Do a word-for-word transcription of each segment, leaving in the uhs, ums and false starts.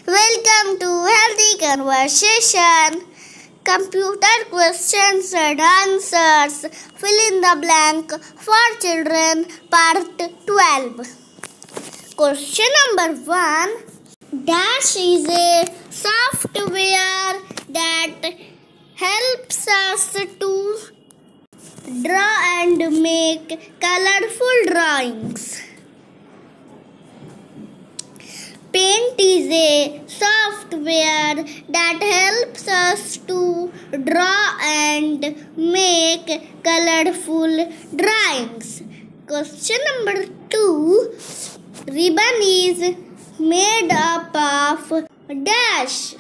Welcome to Healthy Conversation. Computer questions and answers. Fill in the blank for children. Part twelve. Question number one. Dash is a software that helps us to draw and make colorful drawings. Paint is a software that helps us to draw and make colorful drawings. Question number two. Ribbon is made up of dash.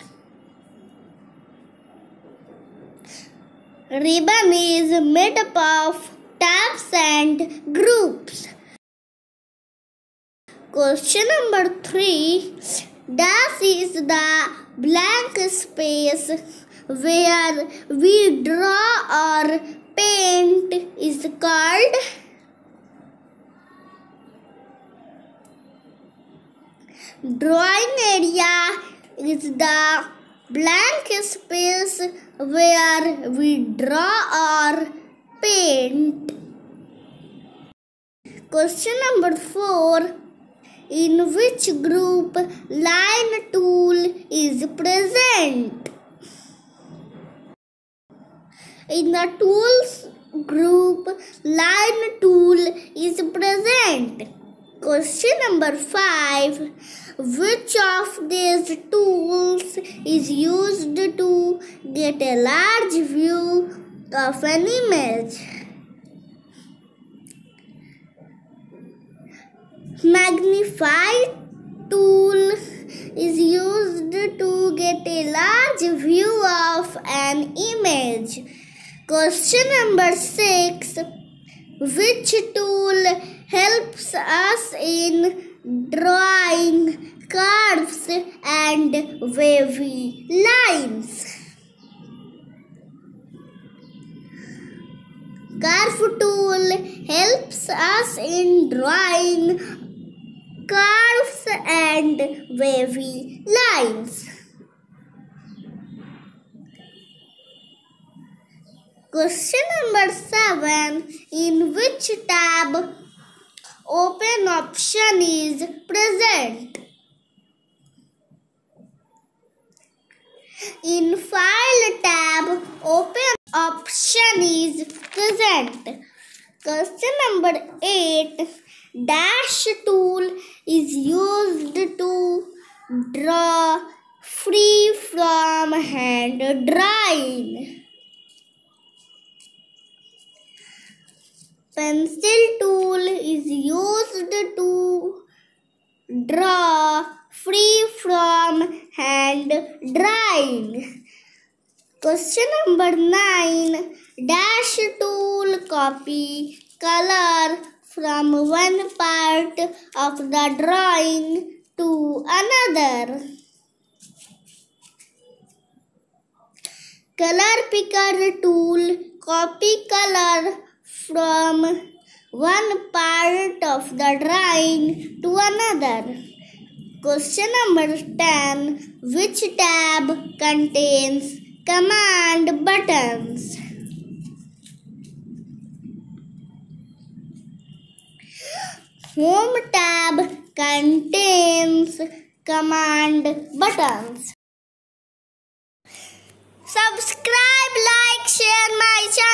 Ribbon is made up of tabs and groups. Question number three. Dash is the blank space where we draw or paint is called drawing area. Is the blank space where we draw or paint. Question number four. In which group line tool is present? In the tools group, line tool is present. Question number five. Which of these tools is used to get a large view of an image? Magnify tool is used to get a large view of an image. Question number six. Which tool helps us in drawing curves and wavy lines? Curve tool helps us in drawing curves and wavy lines. Question number seven. In which tab open option is present? In file tab open option is present. Question number eight. Dash tool is used to draw free from hand drawing. Pencil tool is used to draw free from hand drawing. Question number nine. Dash tool copy color from one part of the drawing to another. Color picker tool copy color from one part of the drawing to another. Question number ten. Which tab contains command buttons? Home tab contains command buttons. Subscribe, like, share my channel.